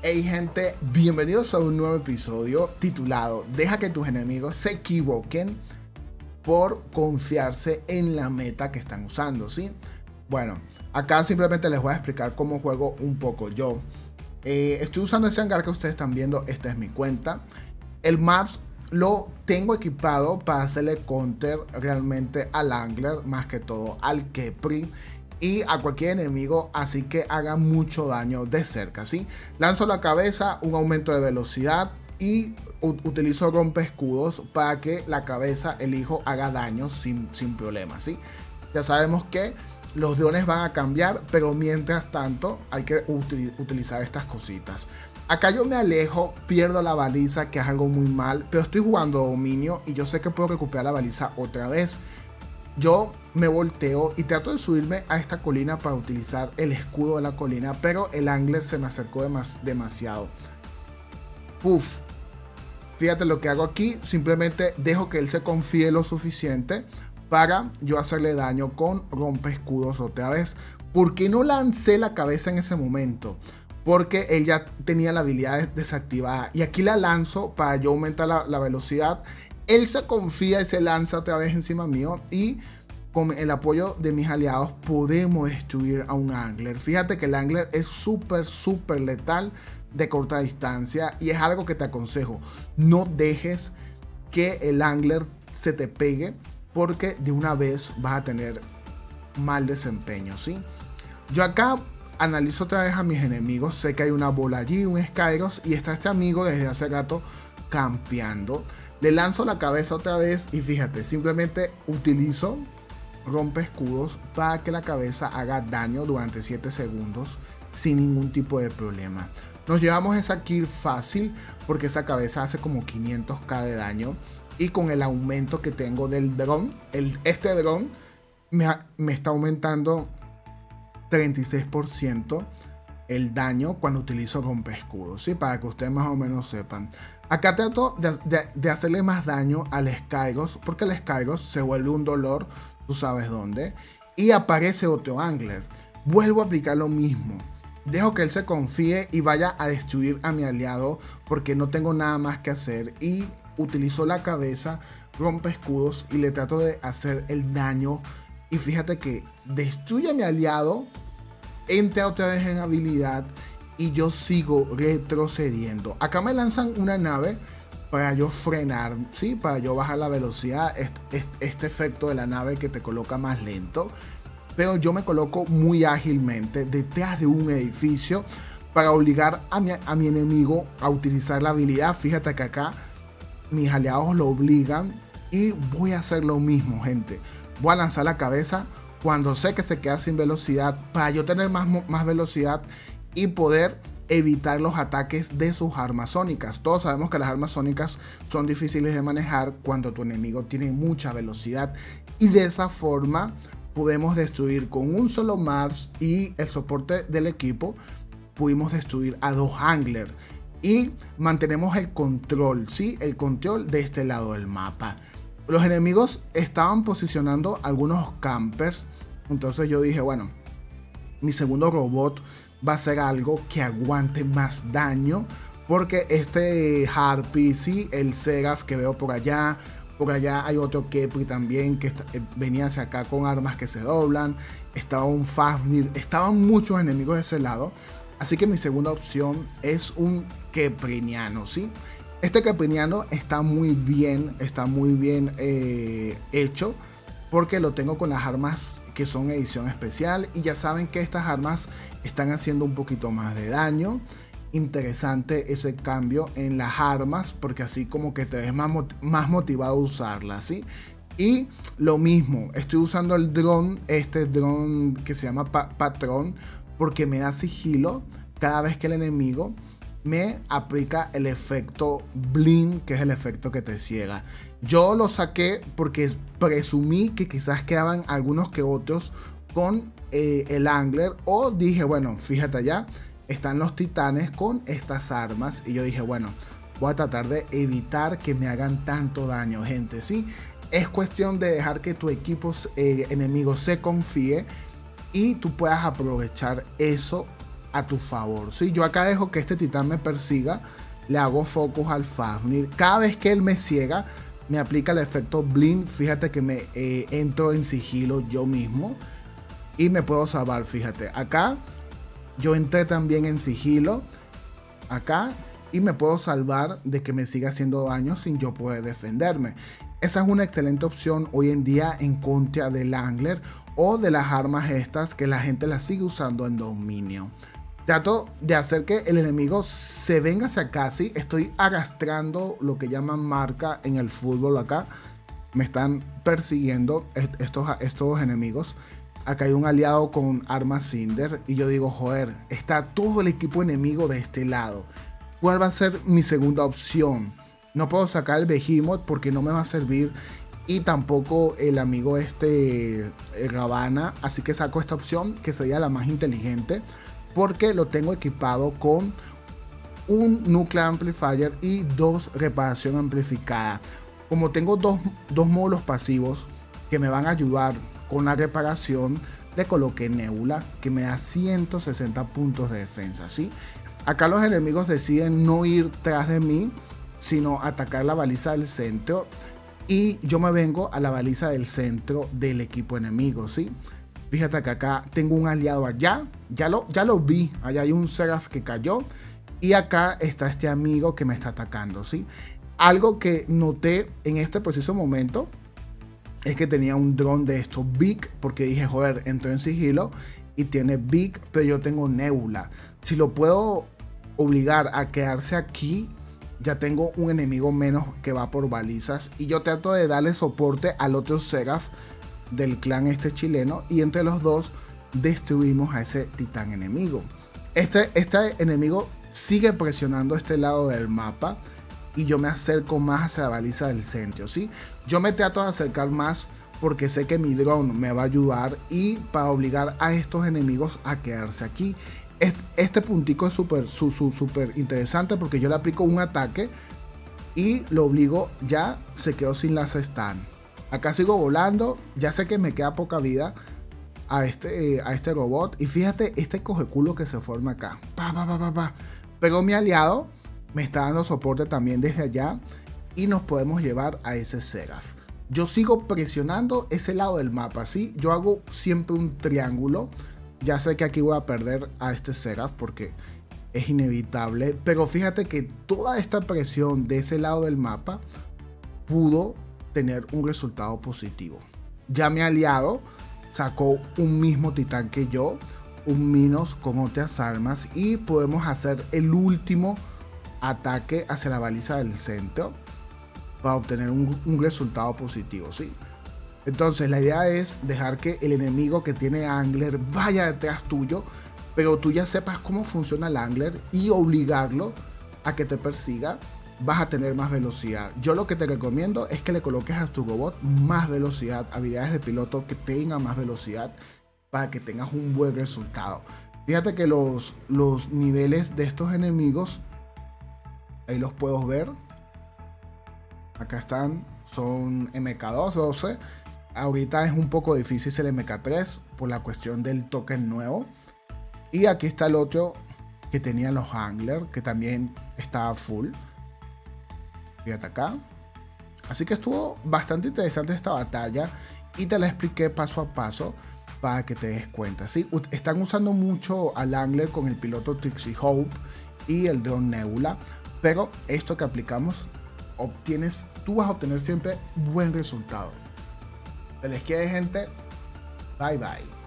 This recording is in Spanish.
Hey gente, bienvenidos a un nuevo episodio titulado Deja que tus enemigos se equivoquen por confiarse en la meta que están usando, ¿sí? Bueno, acá simplemente les voy a explicar cómo juego un poco yo. Estoy usando ese hangar que ustedes están viendo, esta es mi cuenta. El Mars lo tengo equipado para hacerle counter realmente al Angler, más que todo al Khepri y a cualquier enemigo, así que haga mucho daño de cerca, ¿sí? Lanzo la cabeza, un aumento de velocidad y utilizo rompe escudos para que la cabeza, el hijo, haga daño sin problema, ¿sí? Ya sabemos que los drones van a cambiar, pero mientras tanto hay que utilizar estas cositas. Acá yo me alejo, pierdo la baliza, que es algo muy mal, pero estoy jugando dominio y yo sé que puedo recuperar la baliza otra vez. Yo me volteo y trato de subirme a esta colina para utilizar el escudo de la colina, pero el Angler se me acercó demasiado. Puf. Fíjate lo que hago aquí, simplemente dejo que él se confíe lo suficiente para yo hacerle daño con rompe escudos otra vez. ¿Por qué no lancé la cabeza en ese momento? Porque él ya tenía la habilidad desactivada y aquí la lanzo para yo aumentar la velocidad. Él se confía y se lanza otra vez encima mío y con el apoyo de mis aliados podemos destruir a un Angler. Fíjate que el Angler es súper letal de corta distancia y es algo que te aconsejo. No dejes que el Angler se te pegue porque de una vez vas a tener mal desempeño, ¿sí? Yo acá analizo otra vez a mis enemigos. Sé que hay una bola allí, un Skyros, y está este amigo desde hace rato campeando. Le lanzo la cabeza otra vez y fíjate, simplemente utilizo rompe escudos para que la cabeza haga daño durante 7 segundos sin ningún tipo de problema. Nos llevamos esa kill fácil porque esa cabeza hace como 500k de daño y con el aumento que tengo del dron, este dron me está aumentando 36% el daño cuando utilizo rompe escudos, ¿sí? Para que ustedes más o menos sepan. Acá trato de hacerle más daño al Skyros porque el Skyros se vuelve un dolor, tú sabes dónde, y aparece otro Angler. Vuelvo a aplicar lo mismo. Dejo que él se confíe y vaya a destruir a mi aliado porque no tengo nada más que hacer y utilizo la cabeza, rompe escudos y le trato de hacer el daño. Y fíjate que destruye a mi aliado, entra otra vez en habilidad y yo sigo retrocediendo. Acá me lanzan una nave para yo frenar, ¿sí? Para yo bajar la velocidad, este efecto de la nave que te coloca más lento. Pero yo me coloco muy ágilmente detrás de un edificio para obligar a mi enemigo a utilizar la habilidad. Fíjate que acá mis aliados lo obligan y voy a hacer lo mismo, gente. Voy a lanzar la cabeza cuando sé que se queda sin velocidad para yo tener más velocidad y poder evitar los ataques de sus armas sónicas. Todos sabemos que las armas sónicas son difíciles de manejar cuando tu enemigo tiene mucha velocidad y de esa forma podemos destruir con un solo Mars y el soporte del equipo. Pudimos destruir a 2 Angler y mantenemos el control, ¿sí? El control de este lado del mapa. Los enemigos estaban posicionando algunos campers, entonces yo dije, bueno, mi segundo robot va a ser algo que aguante más daño, porque este Harpy, ¿sí? El Seraph que veo por allá hay otro Khepri también que venía hacia acá con armas que se doblan, estaba un Fafnir, estaban muchos enemigos de ese lado, así que mi segunda opción es un Khepriniano, ¿sí? Este Khepriniano está muy bien hecho porque lo tengo con las armas que son edición especial y ya saben que estas armas están haciendo un poquito más de daño. Interesante ese cambio en las armas porque así como que te ves más motivado a usarlas, ¿sí? Y lo mismo, estoy usando el dron, este dron que se llama Patrón, porque me da sigilo cada vez que el enemigo me aplica el efecto Blink, que es el efecto que te ciega. Yo lo saqué porque presumí que quizás quedaban algunos que otros con el Angler, o dije, bueno, fíjate allá, están los titanes con estas armas, y yo dije, bueno, voy a tratar de evitar que me hagan tanto daño, gente, ¿sí? Es cuestión de dejar que tu equipo enemigo se confíe y tú puedas aprovechar eso a tu favor. ¿Sí? Yo acá dejo que este titán me persiga, le hago focus al Fafnir. Cada vez que él me ciega, me aplica el efecto Blink. Fíjate que me entro en sigilo yo mismo y me puedo salvar. Fíjate, acá yo entré también en sigilo, acá, y me puedo salvar de que me siga haciendo daño sin yo poder defenderme. Esa es una excelente opción hoy en día en contra del Angler o de las armas estas que la gente las sigue usando en dominio. Trato de hacer que el enemigo se venga hacia acá, ¿sí? Estoy arrastrando lo que llaman marca en el fútbol acá. Me están persiguiendo estos enemigos. Acá hay un aliado con armas Cinder y yo digo, joder, está todo el equipo enemigo de este lado. ¿Cuál va a ser mi segunda opción? No puedo sacar el Behemoth porque no me va a servir y tampoco el amigo Ravana, así que saco esta opción que sería la más inteligente porque lo tengo equipado con un Nuclear Amplifier y 2 reparación amplificada. Como tengo dos módulos pasivos que me van a ayudar con la reparación, le coloqué Nebula que me da 160 puntos de defensa, ¿sí? Acá los enemigos deciden no ir tras de mí, sino atacar la baliza del centro y yo me vengo a la baliza del centro del equipo enemigo, ¿sí? Fíjate que acá tengo un aliado allá, ya lo vi, allá hay un Seraph que cayó y acá está este amigo que me está atacando, ¿sí? Algo que noté en este preciso momento es que tenía un dron de estos Big, porque dije, joder, entró en sigilo y tiene Big, pero yo tengo Nebula. Si lo puedo obligar a quedarse aquí, ya tengo un enemigo menos que va por balizas y yo trato de darle soporte al otro Seraph del clan este chileno y entre los dos destruimos a ese titán enemigo. Este enemigo sigue presionando este lado del mapa y yo me acerco más hacia la baliza del centro, ¿sí? Yo me trato de acercar más porque sé que mi dron me va a ayudar y para obligar a estos enemigos a quedarse aquí. Este puntico es súper interesante porque yo le aplico un ataque y lo obligo, ya se quedó sin las stun. Acá sigo volando, ya sé que me queda poca vida a este robot y fíjate este cogeculo que se forma acá. Pero mi aliado me está dando soporte también desde allá y nos podemos llevar a ese Seraph. Yo sigo presionando ese lado del mapa, ¿sí? Yo hago siempre un triángulo. Ya sé que aquí voy a perder a este Seraph porque es inevitable. Pero fíjate que toda esta presión de ese lado del mapa pudo tener un resultado positivo. Ya mi aliado sacó un mismo titán que yo, un Minos con otras armas y podemos hacer el último ataque hacia la baliza del centro para obtener un resultado positivo, ¿sí? Entonces la idea es dejar que el enemigo que tiene Angler vaya detrás tuyo, pero tú ya sepas cómo funciona el Angler y obligarlo a que te persiga. Vas a tener más velocidad. Yo lo que te recomiendo es que le coloques a tu robot más velocidad, habilidades de piloto que tengan más velocidad para que tengas un buen resultado. Fíjate que los niveles de estos enemigos, ahí los puedo ver. Acá están, son MK2, 12. Ahorita es un poco difícil el MK3 por la cuestión del token nuevo. Y aquí está el otro que tenía los Angler, que también estaba full. Fíjate acá. Así que estuvo bastante interesante esta batalla y te la expliqué paso a paso para que te des cuenta, ¿sí? Están usando mucho al Angler con el piloto Trixie Hope y el drone Nebula, pero esto que aplicamos tú vas a obtener siempre buen resultado. Se les quiere, gente. Bye bye.